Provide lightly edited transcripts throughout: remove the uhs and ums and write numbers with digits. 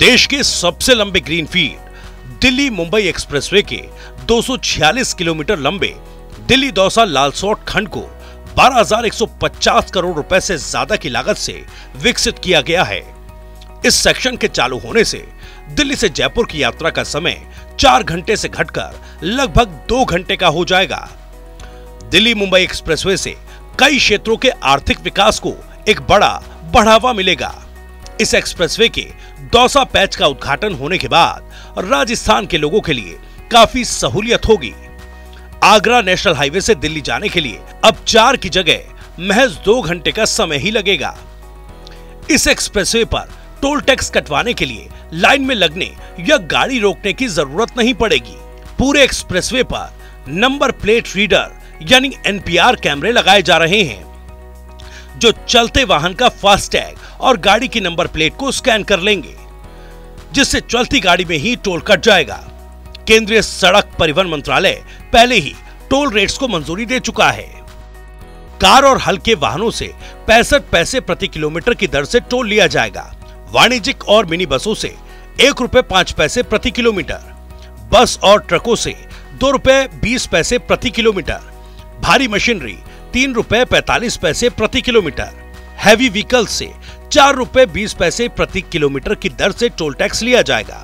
देश के सबसे लंबे ग्रीनफील्ड दिल्ली मुंबई एक्सप्रेसवे के 246 किलोमीटर लंबे दिल्ली दौसा लालसोट खंड को 12,150 करोड़ रुपए से ज्यादा की लागत से विकसित किया गया है। इस सेक्शन के चालू होने से दिल्ली से जयपुर की यात्रा का समय 4 घंटे से घटकर लगभग 2 घंटे का हो जाएगा। दिल्ली मुंबई एक्सप्रेसवे से कई क्षेत्रों के आर्थिक विकास को एक बड़ा बढ़ावा मिलेगा। इस एक्सप्रेसवे के दौसा पैच का उद्घाटन होने के बाद राजस्थान के लोगों के लिए काफी सहूलियत होगी। आगरा नेशनल हाईवे से दिल्ली जाने के लिए अब 4 की जगह महज 2 घंटे का समय ही लगेगा। इस एक्सप्रेसवे पर टोल टैक्स कटवाने के लिए लाइन में लगने या गाड़ी रोकने की जरूरत नहीं पड़ेगी। पूरे एक्सप्रेसवे पर नंबर प्लेट रीडर यानी NPR कैमरे लगाए जा रहे हैं, जो चलते वाहन का फास्टैग और गाड़ी की नंबर प्लेट को स्कैन कर लेंगे, जिससे चलती गाड़ी में ही टोल कट जाएगा। केंद्रीय सड़क परिवहन मंत्रालय पहले ही टोल रेट्स को मंजूरी दे चुका है। कार और हल्के वाहनों से 65 पैसे प्रति किलोमीटर की दर से टोल लिया जाएगा। वाणिज्यिक और मिनी बसों से 1 रुपए 5 पैसे प्रति किलोमीटर, बस और ट्रकों से 2 रुपए 20 पैसे प्रति किलोमीटर, भारी मशीनरी 3 रुपए 45 पैसे प्रति किलोमीटर, हैवी व्हीकल से 4 रुपए 20 पैसे प्रति किलोमीटर की दर से टोल टैक्स लिया जाएगा।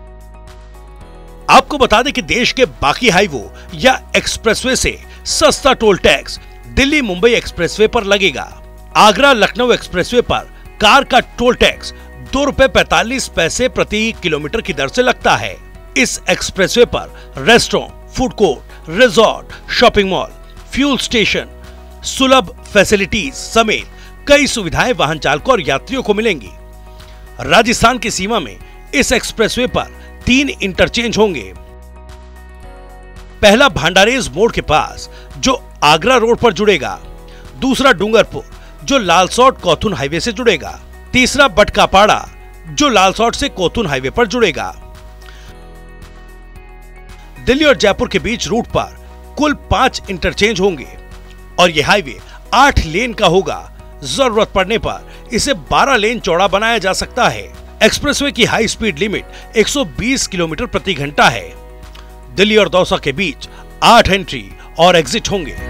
आपको बता दें कि देश के बाकी हाईवे या एक्सप्रेसवे से सस्ता toll tax Delhi Mumbai expressway पर लगेगा। आगरा लखनऊ एक्सप्रेसवे पर कार का टोल टैक्स 2 रुपए 45 पैसे प्रति किलोमीटर की दर से लगता है। इस एक्सप्रेसवे पर restaurant, food court, resort, shopping mall, fuel station, Sulabh facilities समेत कई सुविधाएं वाहन चालकों और यात्रियों को मिलेंगी। राजस्थान की सीमा में इस एक्सप्रेसवे पर 3 इंटरचेंज होंगे। पहला भांडारेज मोड़ के पास जो आगरा रोड पर जुड़ेगा, दूसरा डूंगरपुर जो लालसोट कोथुन हाईवे से जुड़ेगा, तीसरा बटकापाड़ा जो लालसोट से कोथुन हाईवे पर जुड़ेगा। दिल्ली और जयपुर के बीच रूट पर कुल 5 इंटरचेंज होंगे और यह हाईवे 8 लेन का होगा। जरूरत पड़ने पर इसे 12 लेन चौड़ा बनाया जा सकता है। एक्सप्रेसवे की हाई स्पीड लिमिट 120 किलोमीटर प्रति घंटा है। दिल्ली और दौसा के बीच 8 एंट्री और एग्जिट होंगे।